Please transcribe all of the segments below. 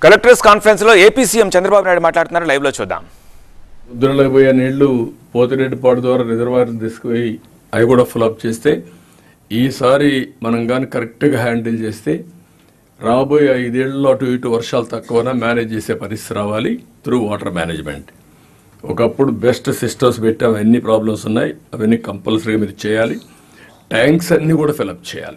Collectors conference లో AP CM Chandrababu Naidu మాట్లాడుతున్నారు. Live లో చూద్దాం. ముద్రలైపోయే నీళ్లు పోతిరెడ్డిపాడు ద్వారా రిజర్వాయర్ తీసుకుపోయి అవి కూడా ఫుల్అప్ చేస్తే ఈసారి మనం కానీ కరెక్ట్గా హ్యాండిల్ చేస్తే రాబోయే 5 ఏళ్లలో అటు ఇటు వర్షాలు తక్కువనా మేనేజ్ చేసే పరిస్థితి రావాలి త్రూ వాటర్ మేనేజ్మెంట్. ఒకప్పుడు బెస్ట్ సిస్టమ్స్ పెట్టి అవన్నీ ప్రాబ్లమ్స్ ఉన్నాయి, అవన్నీ కంపల్సరీగా మీరు చేయాలి. ట్యాంక్స్ అన్నీ కూడా ఫిల్అప్ చేయాలి.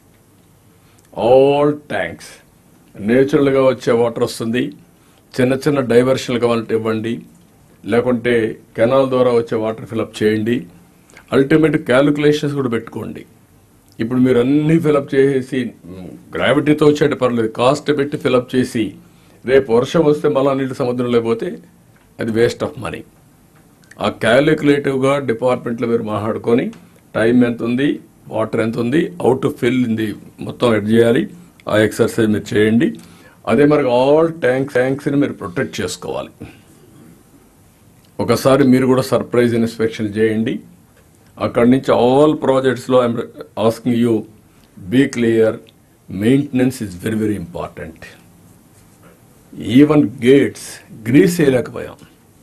ఆల్ ట్యాంక్స్ నేచురల్గా వచ్చే వాటర్ వస్తుంది. చిన్న చిన్న డైవర్షన్లు కావాలంటే ఇవ్వండి, లేకుంటే కెనాల్ ద్వారా వచ్చే వాటర్ ఫిల్అప్ చేయండి. అల్టిమేట్ క్యాలిక్యులేషన్స్ కూడా పెట్టుకోండి. ఇప్పుడు మీరు అన్నీ ఫిల్అప్ చేసేసి గ్రావిటీతో వచ్చేటి పర్లేదు, కాస్ట్ పెట్టి ఫిల్అప్ చేసి రేపు వర్షం వస్తే మళ్ళా నీళ్ళు సముద్రంలో పోతే అది వేస్ట్ ఆఫ్ మనీ. ఆ క్యాలిక్యులేటివ్గా డిపార్ట్మెంట్లో మీరు మాట్లాడుకొని టైం ఎంత ఉంది, వాటర్ ఎంత ఉంది, హౌ టు ఫిల్ ఇంది మొత్తం ఎడ్ చేయాలి. ఆ ఎక్సర్సైజ్ మీరు చేయండి. అదే మనకు ఆల్ ట్యాంక్స్ని మీరు ప్రొటెక్ట్ చేసుకోవాలి. ఒకసారి మీరు కూడా సర్ప్రైజ్ ఇన్స్పెక్షన్ చేయండి. అక్కడి నుంచి ఆల్ ప్రాజెక్ట్స్లో I'm asking you be clear, maintenance is very very important. Even gates grease వేయలేకపోయాం.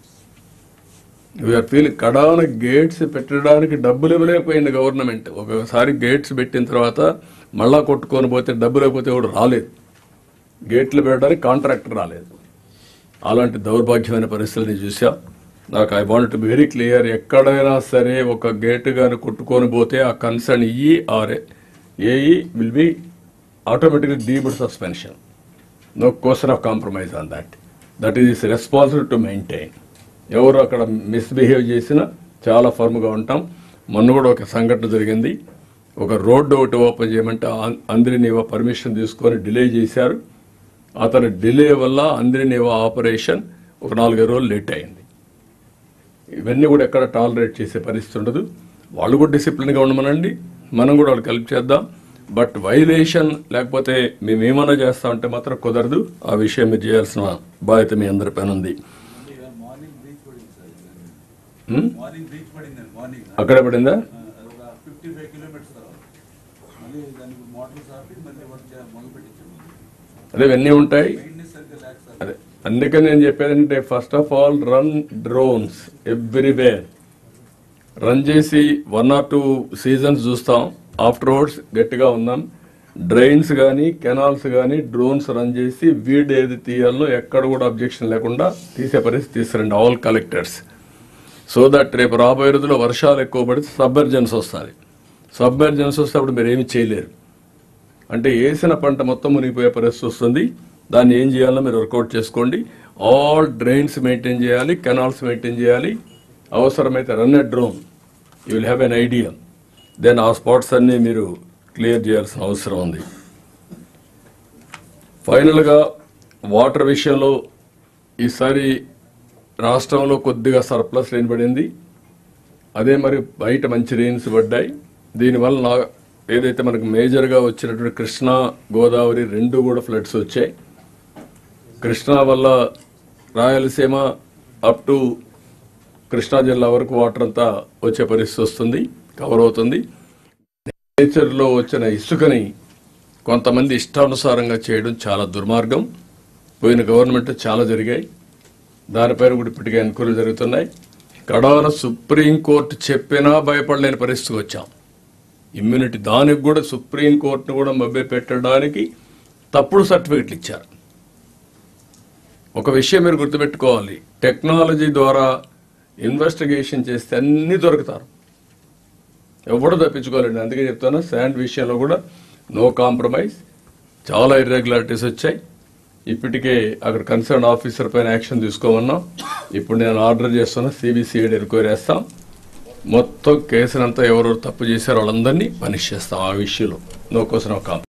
వీఆర్ ఫీల్ కడాన గేట్స్ పెట్టడానికి డబ్బులు ఇవ్వలేకపోయింది గవర్నమెంట్. ఒకసారి గేట్స్ పెట్టిన తర్వాత మళ్ళా కొట్టుకొని పోతే డబ్బులు లేకపోతే కూడా రాలేదు. గేట్లు పెట్టడానికి కాంట్రాక్టర్ రాలేదు. అలాంటి దౌర్భాగ్యమైన పరిస్థితులని చూసా. నాకు I want to be very clear, ఎక్కడైనా సరే ఒక గేటు కానీ కొట్టుకొని పోతే ఆ concern AE will be automatically deemed suspension. No question of compromise on that is responsible to maintain. ఎవరు అక్కడ మిస్బిహేవ్ చేసినా చాలా ఫర్మ్గా ఉంటాం. మొన్న కూడా ఒక సంఘటన జరిగింది. ఒక రోడ్డు ఒకటి ఓపెన్ చేయమంటే అంద్రినీవా పర్మిషన్ తీసుకొని డిలే చేశారు. అతని డిలే వల్ల అంద్రినీవా ఆపరేషన్ ఒక 4 రోజులు లేట్ అయింది. ఇవన్నీ కూడా ఎక్కడ టాలరేట్ చేసే పరిస్థితి ఉండదు. వాళ్ళు కూడా డిసిప్లిన్గా ఉండమనండి, మనం కూడా వాళ్ళకి హెల్ప్ చేద్దాం. బట్ వైలేషన్ లేకపోతే మేము ఏమైనా చేస్తామంటే మాత్రం కుదరదు. ఆ విషయం మీరు చేయాల్సిన బాధ్యత మీ అందరి పైన ఉంది. అక్కడ పడిందా? అదే ఇవన్నీ ఉంటాయి. అదే అందుకని నేను చెప్పేదంటే first of all run drones everywhere. Run చేసి 1 or 2 సీజన్స్ చూస్తాం. ఆఫ్టర్వర్డ్స్ గట్టిగా ఉందాం. డ్రైన్స్ కానీ కెనాల్స్ కానీ డ్రోన్స్ రన్ చేసి వీడ్ ఏది తీయాలో ఎక్కడ కూడా అబ్జెక్షన్ లేకుండా తీసే పరిస్థితి తీసుకురండి ఆల్ కలెక్టర్స్. సో దట్ రేపు రాబోయే రోజుల్లో వర్షాలు ఎక్కువ పడితే సబ్మెర్జెన్స్ వస్తుంది. సబ్మెర్జెన్స్ వస్తే అప్పుడు మీరు ఏమి చేయలేరు. అంటే వేసిన పంట మొత్తం మునిగిపోయే పరిస్థితి వస్తుంది. దాన్ని ఏం చేయాలో మీరు వర్కౌట్ చేసుకోండి. ఆల్ డ్రైన్స్ మెయింటైన్ చేయాలి, కెనాల్స్ మెయింటైన్ చేయాలి. అవసరమైతే run a drone, you will have an idea. Then ఆ స్పాట్స్ అన్నీ మీరు క్లియర్ చేయాల్సిన అవసరం ఉంది. ఫైనల్గా వాటర్ విషయంలో ఈసారి రాష్ట్రంలో కొద్దిగా సర్ప్లస్ రెయిన్ పడింది. అదే మరి బయట మంచి రెయిన్స్ పడ్డాయి. దీనివల్ల ఏదైతే మనకు మేజర్గా వచ్చినటువంటి కృష్ణా గోదావరి 2 కూడా ఫ్లడ్స్ వచ్చాయి. కృష్ణా వల్ల రాయలసీమ అప్ టు కృష్ణా జిల్లా వరకు వాటర్ అంతా వచ్చే పరిస్థితి వస్తుంది, కవర్ అవుతుంది. నేచర్లో వచ్చిన ఇసుకని కొంతమంది ఇష్టానుసారంగా చేయడం చాలా దుర్మార్గం. పోయిన గవర్నమెంట్ చాలా జరిగాయి. దానిపైన కూడా ఇప్పటికే ఎన్క్వైరీలు జరుగుతున్నాయి. కడాన సుప్రీంకోర్టు చెప్పినా భయపడలేని పరిస్థితికి వచ్చాం. ఇమ్యూనిటీ దానికి కూడా సుప్రీంకోర్టును కూడా మభ్య పెట్టడానికి తప్పుడు సర్టిఫికెట్లు ఇచ్చారు. ఒక విషయం మీరు గుర్తుపెట్టుకోవాలి, టెక్నాలజీ ద్వారా ఇన్వెస్టిగేషన్ చేస్తే అన్నీ దొరుకుతారు, ఎవడో తప్పించుకోవాలండి. అందుకే చెప్తాను, శాండ్ విషయంలో కూడా నో కాంప్రమైజ్. చాలా ఇర్రెగ్యులారిటీస్ వచ్చాయి. ఇప్పటికే అక్కడ కన్సర్న్ ఆఫీసర్ పైన యాక్షన్ తీసుకోమన్నాం. ఇప్పుడు నేను ఆర్డర్ చేస్తున్నా, సిబిసిఐడి ఎంక్వైరీ చేస్తాం. మొత్తం కేసునంతా ఎవరెవరు తప్పు చేశారో వాళ్ళందరినీ పనిష్ చేస్తాం. ఆ విషయంలో నో క్వశ్చన్ ఆఫ్ కాంప్రమైజ్.